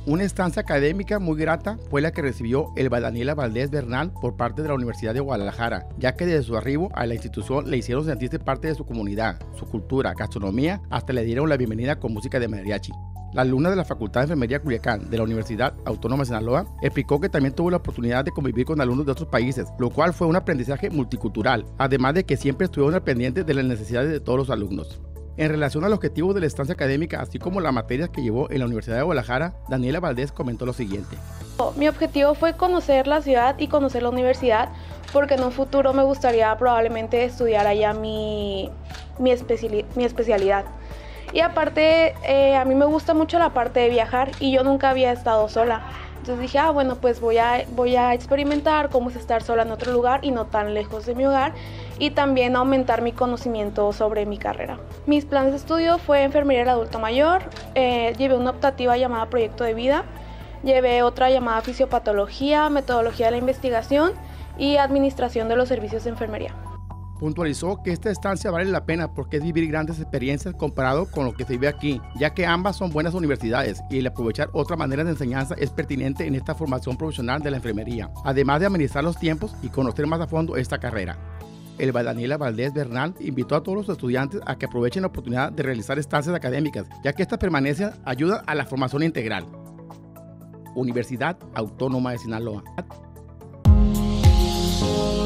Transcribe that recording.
Una estancia académica muy grata fue la que recibió Elba Daniela Valdés Bernal por parte de la Universidad de Guadalajara, ya que desde su arribo a la institución le hicieron sentirse parte de su comunidad, su cultura, gastronomía, hasta le dieron la bienvenida con música de mariachi. La alumna de la Facultad de Enfermería Culiacán de la Universidad Autónoma de Sinaloa explicó que también tuvo la oportunidad de convivir con alumnos de otros países, lo cual fue un aprendizaje multicultural, además de que siempre estuvieron al pendiente de las necesidades de todos los alumnos. En relación al objetivo de la estancia académica, así como las materias que llevó en la Universidad de Guadalajara, Daniela Valdés comentó lo siguiente. Mi objetivo fue conocer la ciudad y conocer la universidad, porque en un futuro me gustaría probablemente estudiar allá mi especialidad. Y aparte, a mí me gusta mucho la parte de viajar y yo nunca había estado sola. Entonces dije, bueno, pues voy a experimentar cómo es estar sola en otro lugar y no tan lejos de mi hogar, y también aumentar mi conocimiento sobre mi carrera. Mis planes de estudio fue enfermería del adulto mayor, llevé una optativa llamada Proyecto de Vida, llevé otra llamada Fisiopatología, Metodología de la Investigación y Administración de los Servicios de Enfermería. Puntualizó que esta estancia vale la pena porque es vivir grandes experiencias comparado con lo que se vive aquí, ya que ambas son buenas universidades y el aprovechar otra manera de enseñanza es pertinente en esta formación profesional de la enfermería, además de amenizar los tiempos y conocer más a fondo esta carrera. Elba Daniela Valdés Bernal invitó a todos los estudiantes a que aprovechen la oportunidad de realizar estancias académicas, ya que estas permanencias ayudan a la formación integral. Universidad Autónoma de Sinaloa.